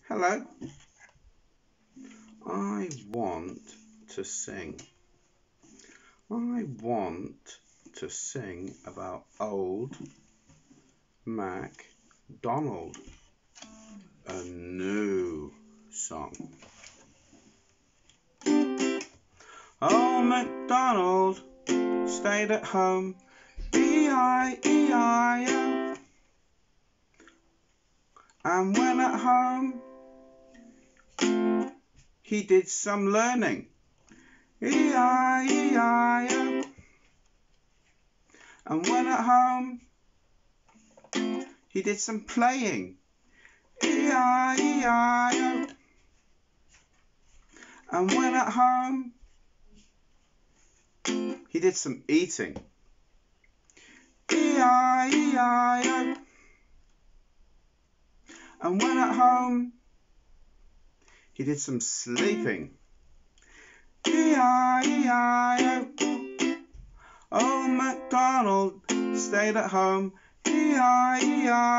Hello. I want to sing. I want to sing about old MacDonald, a new song. Old MacDonald stayed at home, E-I-E-I-O. And when at home, he did some learning, E-I-E-I-O. And when at home, he did some playing, E-I-E-I-O. And when at home, he did some eating, E-I-E-I-O. And when at home, he did some sleeping, E-I-E-I-O. Old MacDonald stayed at home, E-I-E-I-O.